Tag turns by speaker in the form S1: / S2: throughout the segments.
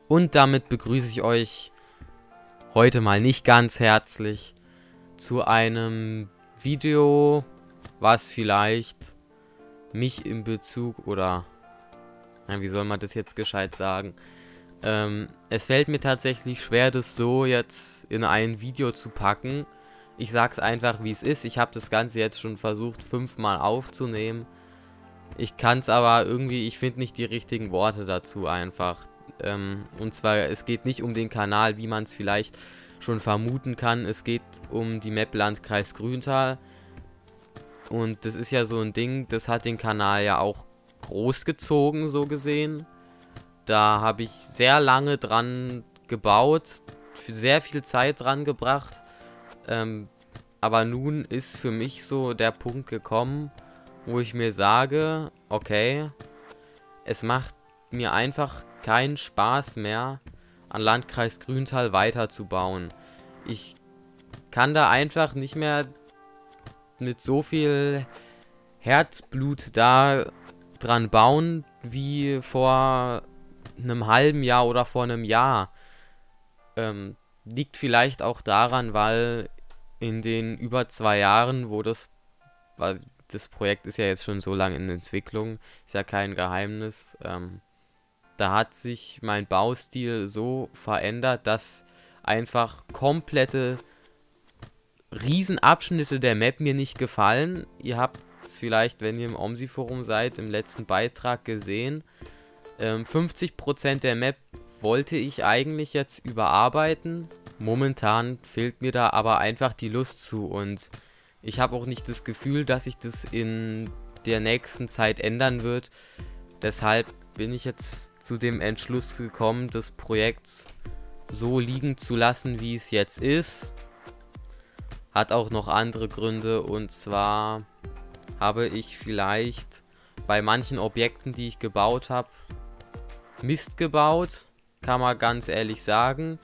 S1: Und damit begrüße ich euch heute mal nicht ganz herzlich zu einem Video, was vielleicht mich in Bezug oder, wie soll man das jetzt gescheit sagen? Es fällt mir tatsächlich schwer, das so jetzt in ein Video zu packen. Ich sag's einfach, wie es ist. Ich habe das Ganze jetzt schon versucht, 5-mal aufzunehmen. Ich kann es aber irgendwie, ich finde nicht die richtigen Worte dazu einfach. Und zwar, es geht nicht um den Kanal, wie man es vielleicht schon vermuten kann. Es geht um die Map Landkreis Grüntal. Und das ist ja so ein Ding, das hat den Kanal ja auch großgezogen, so gesehen. Da habe ich sehr lange dran gebaut, sehr viel Zeit dran gebracht. Aber nun ist für mich so der Punkt gekommen, wo ich mir sage, okay, es macht mir einfach keinen Spaß mehr, an Landkreis Grüntal weiterzubauen. Ich kann da einfach nicht mehr mit so viel Herzblut da dran bauen, wie vor einem halben Jahr oder vor einem Jahr. Liegt vielleicht auch daran, weil in den über 2 Jahren, weil das Projekt ist ja jetzt schon so lange in Entwicklung, ist ja kein Geheimnis, da hat sich mein Baustil so verändert, dass einfach komplette Riesenabschnitte der Map mir nicht gefallen. Ihr habt es vielleicht, wenn ihr im OMSI-Forum seid, im letzten Beitrag gesehen. 50% der Map wollte ich eigentlich jetzt überarbeiten. Momentan fehlt mir da aber einfach die Lust zu und ich habe auch nicht das Gefühl, dass sich das in der nächsten Zeit ändern wird. Deshalb bin ich jetzt zu dem Entschluss gekommen, das Projekt so liegen zu lassen, wie es jetzt ist. Hat auch noch andere Gründe, und zwar habe ich vielleicht bei manchen Objekten, die ich gebaut habe, Mist gebaut, kann man ganz ehrlich sagen.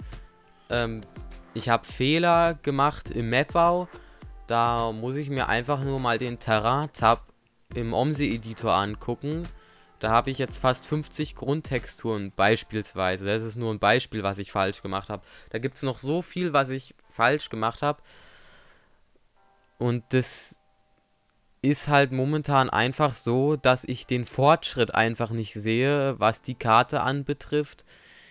S1: Ich habe Fehler gemacht im Mapbau. Da muss ich mir einfach nur mal den Terrain-Tab im OMSI-Editor angucken. Da habe ich jetzt fast 50 Grundtexturen beispielsweise. Das ist nur ein Beispiel, was ich falsch gemacht habe. Da gibt es noch so viel, was ich falsch gemacht habe. Und das ist halt momentan einfach so, dass ich den Fortschritt einfach nicht sehe, was die Karte anbetrifft.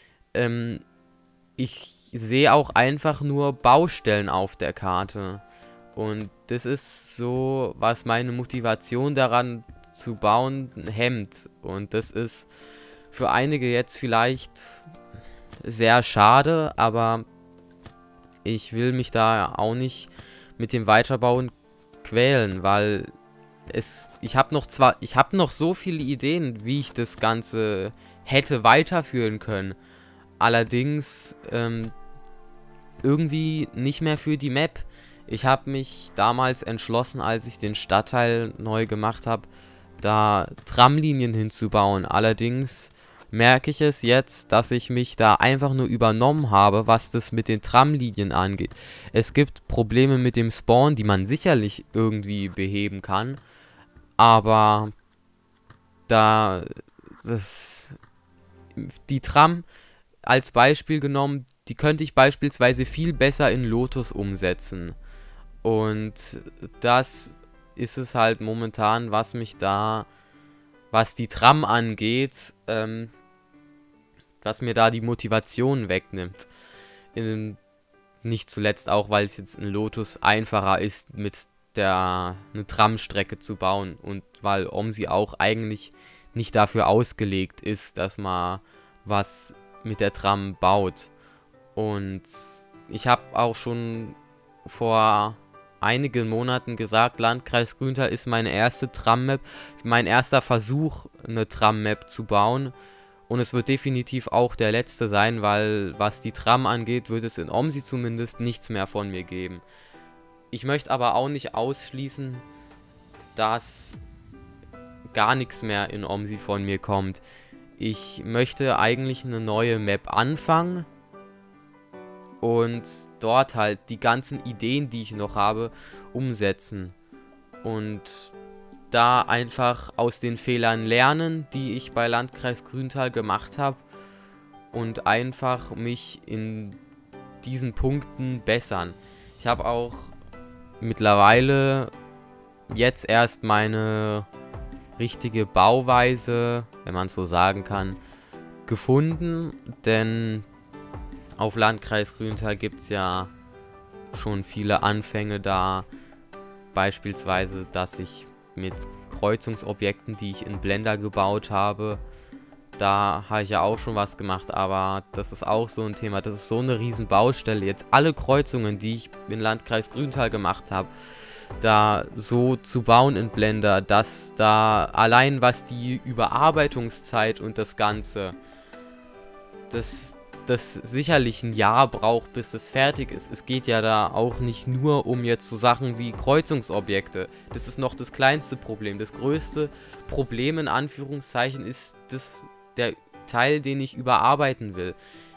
S1: Ich sehe auch einfach nur Baustellen auf der Karte. Und das ist so, was meine Motivation daran zu bauen hemmt. Und das ist für einige jetzt vielleicht sehr schade, aber ich will mich da auch nicht mit dem Weiterbauen quälen, weil ich habe noch so viele Ideen, wie ich das Ganze hätte weiterführen können. Allerdings irgendwie nicht mehr für die Map. Ich habe mich damals entschlossen, als ich den Stadtteil neu gemacht habe, da Tramlinien hinzubauen. Allerdings merke ich es jetzt, dass ich mich da einfach nur übernommen habe, was das mit den Tramlinien angeht. Es gibt Probleme mit dem Spawn, die man sicherlich irgendwie beheben kann, aber die Tram als Beispiel genommen, die könnte ich beispielsweise viel besser in Lotus umsetzen. Und das ist es halt momentan, was die Tram angeht, was mir da die Motivation wegnimmt. Nicht zuletzt auch, weil es jetzt in Lotus einfacher ist, eine Tramstrecke zu bauen. Und weil OMSI auch eigentlich nicht dafür ausgelegt ist, dass man was mit der Tram baut. Und ich habe auch schon vor einigen Monaten gesagt, Landkreis Grüntal ist meine erste Tram-Map, mein erster Versuch, eine Tram-Map zu bauen. Und es wird definitiv auch der letzte sein, weil was die Tram angeht, wird es in OMSI zumindest nichts mehr von mir geben. Ich möchte aber auch nicht ausschließen, dass gar nichts mehr in OMSI von mir kommt. Ich möchte eigentlich eine neue Map anfangen und dort halt die ganzen Ideen, die ich noch habe, umsetzen. Und da einfach aus den Fehlern lernen, die ich bei Landkreis Grüntal gemacht habe. und einfach mich in diesen Punkten bessern. Ich habe auch mittlerweile jetzt erst meine richtige Bauweise, wenn man es so sagen kann, gefunden, denn auf Landkreis Grüntal gibt es ja schon viele Anfänge da, beispielsweise, dass ich mit Kreuzungsobjekten, die ich in Blender gebaut habe, da habe ich ja auch schon was gemacht, aber das ist auch so ein Thema, das ist so eine riesen Baustelle, jetzt alle Kreuzungen, die ich im Landkreis Grüntal gemacht habe, da so zu bauen in Blender, dass da allein was die Überarbeitungszeit und das Ganze, das sicherlich ein Jahr braucht, bis das fertig ist. Es geht ja da auch nicht nur um jetzt so Sachen wie Kreuzungsobjekte. Das ist noch das kleinste Problem. Das größte Problem in Anführungszeichen ist der Teil, den ich überarbeiten will.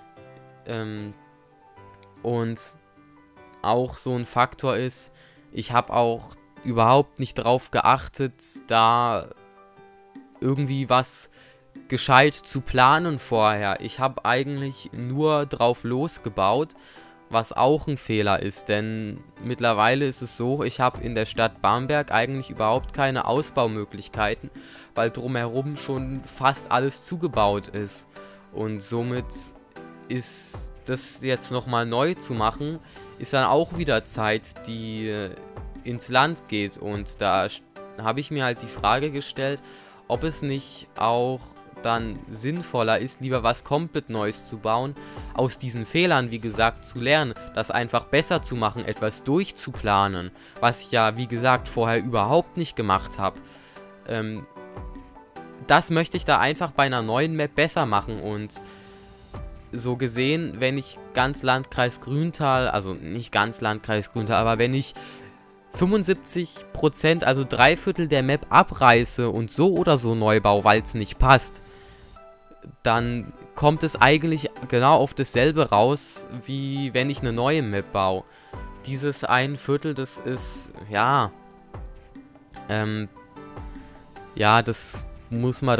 S1: Und auch so ein Faktor ist, ich habe auch überhaupt nicht drauf geachtet, da irgendwie was gescheit zu planen vorher. Ich habe eigentlich nur drauf losgebaut, was auch ein Fehler ist, denn mittlerweile ist es so, ich habe in der Stadt Bamberg eigentlich überhaupt keine Ausbaumöglichkeiten, weil drumherum schon fast alles zugebaut ist. Und somit ist das jetzt nochmal neu zu machen, ist dann auch wieder Zeit, die ins Land geht. Und da habe ich mir halt die Frage gestellt, ob es nicht auch dann sinnvoller ist, lieber was komplett Neues zu bauen, aus diesen Fehlern, wie gesagt, zu lernen, das einfach besser zu machen, etwas durchzuplanen, was ich ja, wie gesagt, vorher überhaupt nicht gemacht habe. Das möchte ich da einfach bei einer neuen Map besser machen und so gesehen, wenn ich ganz Landkreis Grüntal, also nicht ganz Landkreis Grüntal, aber wenn ich 75%, also 3/4 der Map abreiße und so oder so neu baue, weil es nicht passt, dann kommt es eigentlich genau auf dasselbe raus, wie wenn ich eine neue Map baue. Dieses 1/4, das ist, ja, das muss man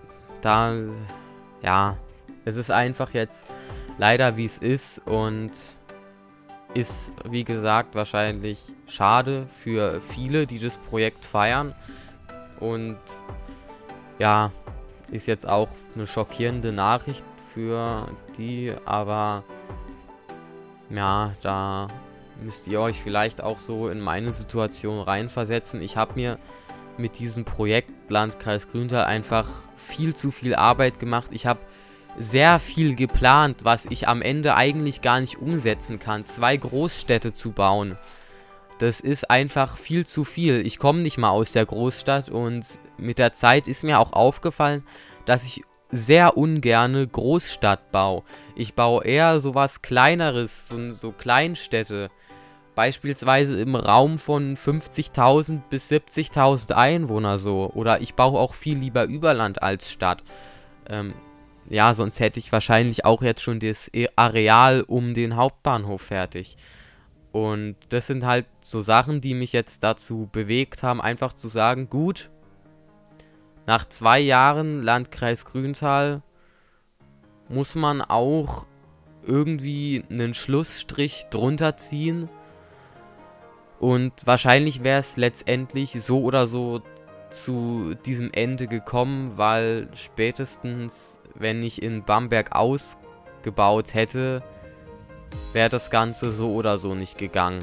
S1: ja, es ist einfach jetzt leider wie es ist und ist, wie gesagt, wahrscheinlich schade für viele, die das Projekt feiern. Und ja, ist jetzt auch eine schockierende Nachricht für die, aber ja, da müsst ihr euch vielleicht auch so in meine Situation reinversetzen. Ich habe mir mit diesem Projekt Landkreis Grüntal einfach viel zu viel Arbeit gemacht. Ich habe sehr viel geplant, was ich am Ende eigentlich gar nicht umsetzen kann. 2 Großstädte zu bauen, das ist einfach viel zu viel. Ich komme nicht mal aus der Großstadt und mit der Zeit ist mir auch aufgefallen, dass ich sehr ungerne Großstadt baue. Ich baue eher sowas Kleineres, so Kleinstädte. Beispielsweise im Raum von 50.000 bis 70.000 Einwohner so. Oder ich baue auch viel lieber über Land als Stadt. Ja, sonst hätte ich wahrscheinlich auch jetzt schon das Areal um den Hauptbahnhof fertig. Und das sind halt so Sachen, die mich jetzt dazu bewegt haben, einfach zu sagen, gut, nach 2 Jahren Landkreis Grüntal muss man auch irgendwie einen Schlussstrich drunter ziehen. Und wahrscheinlich wäre es letztendlich so oder so zu diesem Ende gekommen, weil spätestens, wenn ich in Bamberg ausgebaut hätte, wäre das Ganze so oder so nicht gegangen.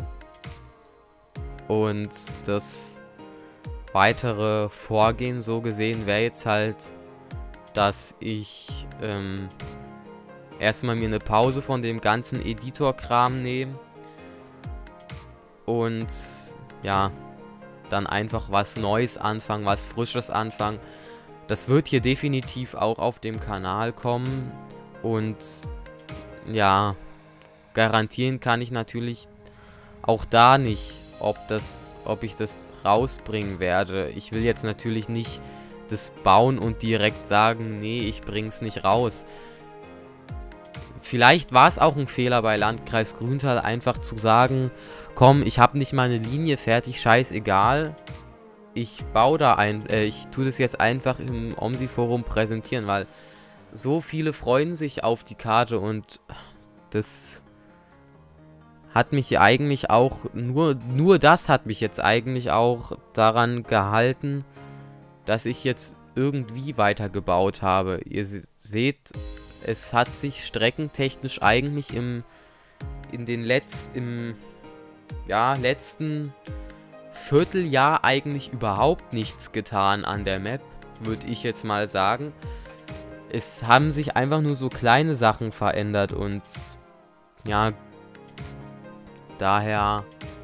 S1: Und das weitere Vorgehen so gesehen wäre jetzt halt, dass ich erstmal mir eine Pause von dem ganzen Editor-Kram nehme und ja, dann einfach was Neues anfangen, was Frisches anfangen. Das wird hier definitiv auch auf dem Kanal kommen und ja, garantieren kann ich natürlich auch da nicht, ob ich das rausbringen werde. Ich will jetzt natürlich nicht das bauen und direkt sagen, nee, ich bring's nicht raus. Vielleicht war es auch ein Fehler bei Landkreis Grüntal, einfach zu sagen, komm, ich habe nicht mal eine Linie fertig, scheißegal. Ich baue da ich tue das jetzt einfach im OMSI-Forum präsentieren, weil so viele freuen sich auf die Karte und das hat mich eigentlich auch, nur das hat mich jetzt eigentlich auch daran gehalten, dass ich jetzt irgendwie weitergebaut habe. Ihr seht, es hat sich streckentechnisch eigentlich im letzten Vierteljahr eigentlich überhaupt nichts getan an der Map, würde ich jetzt mal sagen. Es haben sich einfach nur so kleine Sachen verändert und ja, daher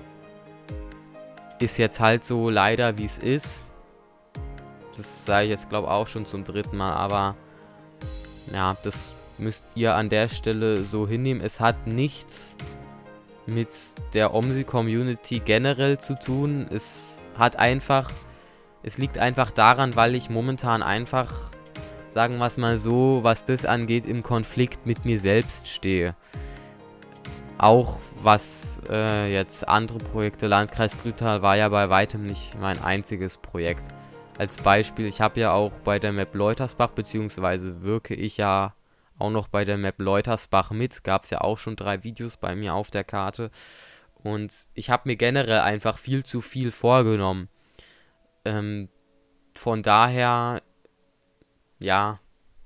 S1: ist jetzt halt so leider wie es ist. Das sage ich jetzt glaube ich auch schon zum 3. Mal, aber ja, das müsst ihr an der Stelle so hinnehmen. Es hat nichts mit der OMSI-Community generell zu tun. Es liegt einfach daran, weil ich momentan einfach, sagen wir es mal so, was das angeht, im Konflikt mit mir selbst stehe. Auch was jetzt andere Projekte, Landkreis Grüntal war ja bei weitem nicht mein einziges Projekt. Als Beispiel, ich habe ja auch bei der Map Leutersbach, beziehungsweise wirke ich ja auch noch bei der Map Leutersbach mit. Gab es ja auch schon 3 Videos bei mir auf der Karte. Und ich habe mir generell einfach viel zu viel vorgenommen. Von daher, ja,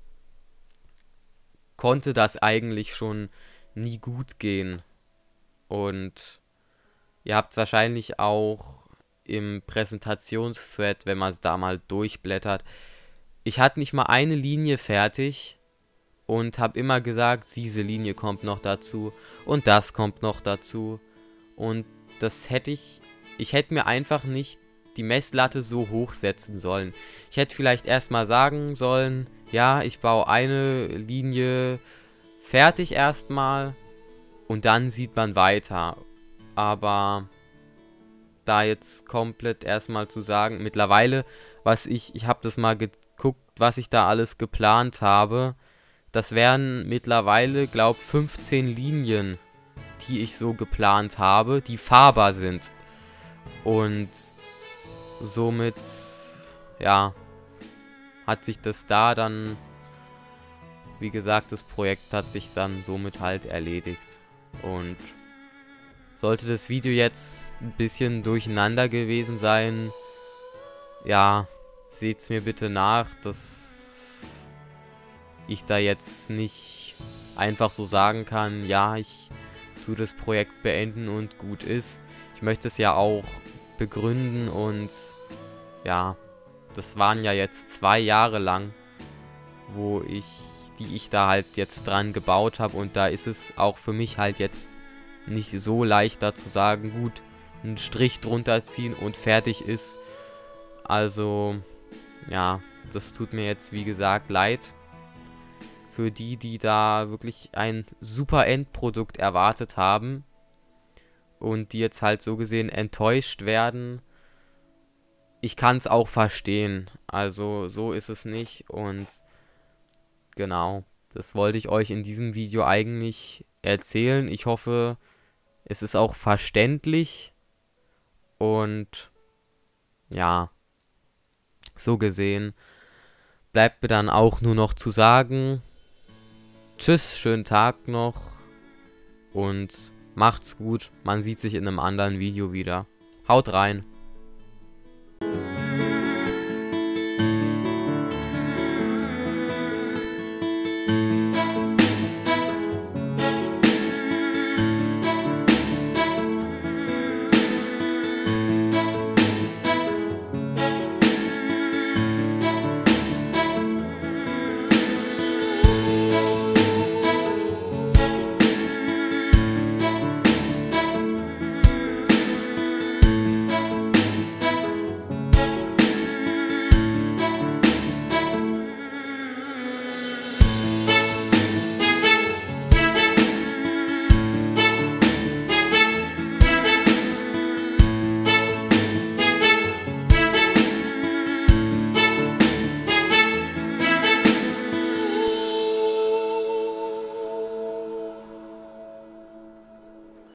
S1: konnte das eigentlich schon nie gut gehen. Und ihr habt es wahrscheinlich auch im Präsentationsthread, wenn man es da mal durchblättert. Ich hatte nicht mal eine Linie fertig und habe immer gesagt, diese Linie kommt noch dazu und das kommt noch dazu. Und das ich hätte mir einfach nicht die Messlatte so hoch setzen sollen. Ich hätte vielleicht erstmal sagen sollen, ja, ich baue eine Linie fertig erstmal und dann sieht man weiter. Aber da jetzt komplett erstmal zu sagen, mittlerweile, ich habe das mal geguckt, was ich da alles geplant habe. Das wären mittlerweile, glaube ich, 15 Linien, die ich so geplant habe, die fahrbar sind. Und somit, ja, hat sich das da dann, wie gesagt, das Projekt hat sich dann somit halt erledigt. Und sollte das Video jetzt ein bisschen durcheinander gewesen sein, ja, seht's mir bitte nach, dass ich da jetzt nicht einfach so sagen kann, ja, ich tue das Projekt beenden und gut ist. Ich möchte es ja auch begründen und ja, das waren ja jetzt 2 Jahre lang, die ich da halt jetzt dran gebaut habe und da ist es auch für mich halt jetzt nicht so leicht da zu sagen, gut, einen Strich drunter ziehen und fertig ist. Also, ja, das tut mir jetzt, wie gesagt, leid. Für die da wirklich ein super Endprodukt erwartet haben und die jetzt halt so gesehen enttäuscht werden. Ich kann es auch verstehen. Also, so ist es nicht und genau, das wollte ich euch in diesem Video eigentlich erzählen. Ich hoffe, es ist auch verständlich und ja, so gesehen bleibt mir dann auch nur noch zu sagen, tschüss, schönen Tag noch und macht's gut. Man sieht sich in einem anderen Video wieder. Haut rein.